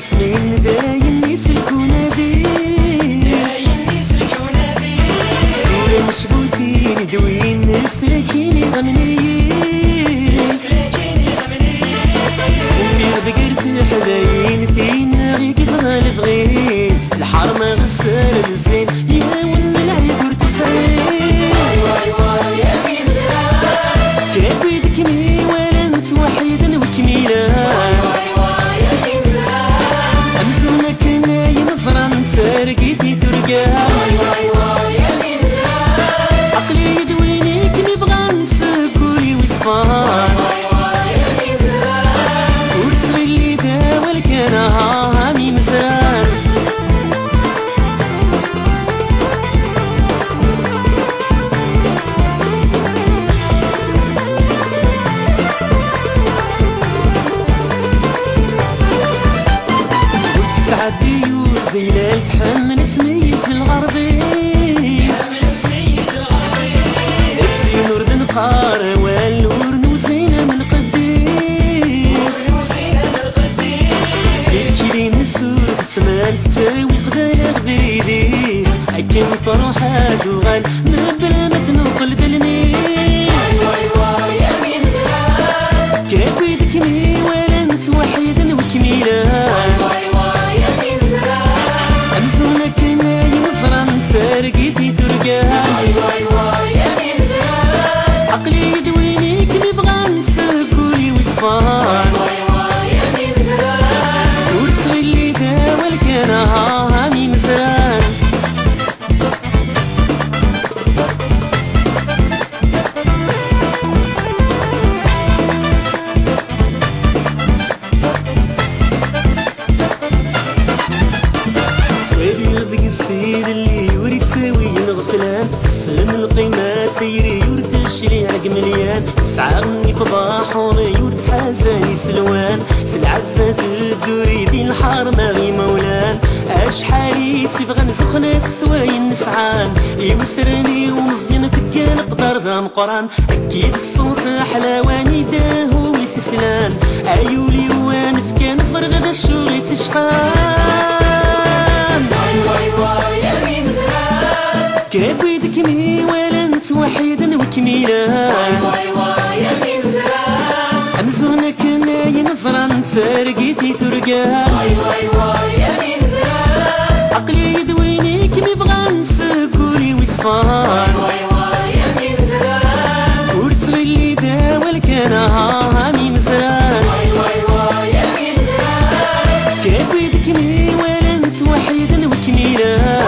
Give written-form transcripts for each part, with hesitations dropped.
اسمين داين يسلكونا دورة مشغولين دوين ساكين غمنيين وفي بقرت حلاين فينا غي كيف غالفغين الحرمة غسال الزين يا ون العيبور تسعين كراب يدك مي ولا انت وحيدا وكميلا امزونا كنا ينصر انت رقيتي ترقا عقلي يدويني كني بغا نسكولي ويصفان ورتغلي داوى الكنا هامي مزران ورتسعدي وزيلال تحمل تميز الغربيس نور دنقار والنور نوزينا من القديس كيلي نسور تسمان تساوي قدايا غدريديس أكن فروحات وغال مبلا ما تنقل دلنيس كراب يدك مي ولا انت وحيدا وكميلا أمزونا كنا ينصر انت رقيتي ترقا عقلي يدويني كني بغا نسكولي ويصفان ورتغلي داوى الكنا هامي مزران توالي غدق السير اللي يوري تساوي الغفلان السن القيمات ديري يورث الشريع مليان سعرني فضاحوني يورث حزاني سلوان سلعزة الدوري دي الحرمة غي مولان اشحالي تبغى نسخن السواين نسعان يوسرني ومزيان تقال قدر ذا مقران اكيد الصوت حلاواني داهو ويسسلان ايولي وانف كان صر غدا الشغل تشقان كراب يدك مي ولا انت وحيدا وكميلا امزونا كنا ينصر انت رقيتي ترقا عقلي يدويني كني بغا نسكولي ويصفان ورتغلي داوى الكنا هامي مزران كراب يدك مي ولا انت وحيدا وكميلا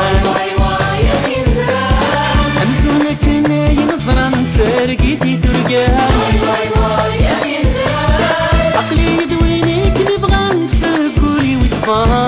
امزونا كنا ينصر انت رقيتي ترقا عقلي يدويني كني بغا نسكولي ويصفان